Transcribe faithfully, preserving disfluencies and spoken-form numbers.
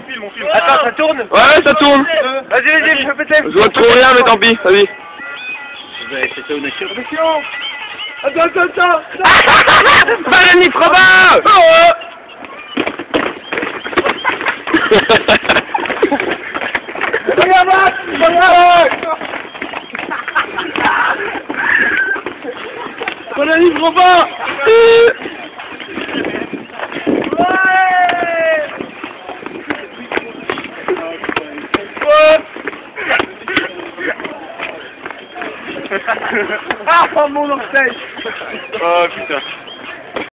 filme, on filme. Attends, ça tourne? Ouais, ça tourne. Vas-y, vas-y, je peux péter. Je vois trop rien, mais tant pis, vas-y. C'était une action. Attends, attends, attends. Mélanie Probin. Regarde là, regarde. Mélanie Probin. Ah, mon orteil. Oh putain.